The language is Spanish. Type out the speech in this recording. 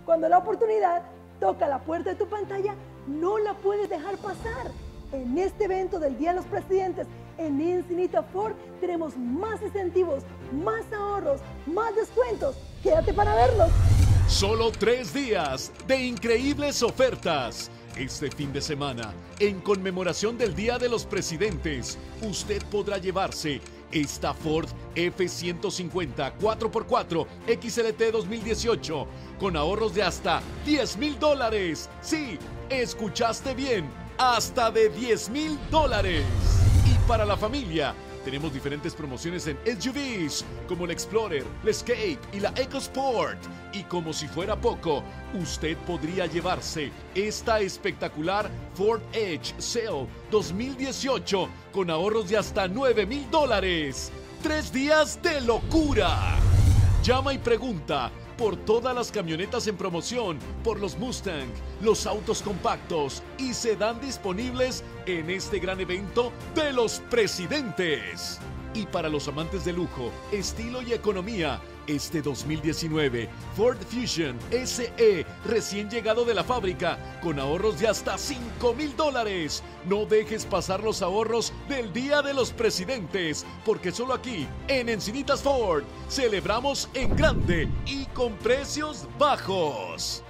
Cuando la oportunidad toca la puerta de tu pantalla, no la puedes dejar pasar. En este evento del Día de los Presidentes, en Encinitas Ford, tenemos más incentivos, más ahorros, más descuentos. Quédate para verlos. Solo 3 días de increíbles ofertas. Este fin de semana, en conmemoración del Día de los Presidentes, usted podrá llevarse esta Ford F-150 4x4 XLT 2018 con ahorros de hasta $10,000. Sí, escuchaste bien, hasta de $10,000. Y para la familia, tenemos diferentes promociones en SUVs, como la Explorer, la Escape y la EcoSport. Y como si fuera poco, usted podría llevarse esta espectacular Ford Edge Sail 2018 con ahorros de hasta $9,000. 3 días de locura. Llama y pregunta por todas las camionetas en promoción, por los Mustang, los autos compactos y sedán disponibles en este gran evento de los presidentes. Y para los amantes de lujo, estilo y economía, este 2019 Ford Fusion SE recién llegado de la fábrica con ahorros de hasta $5,000. No dejes pasar los ahorros del Día de los Presidentes, porque solo aquí en Encinitas Ford celebramos en grande y con precios bajos.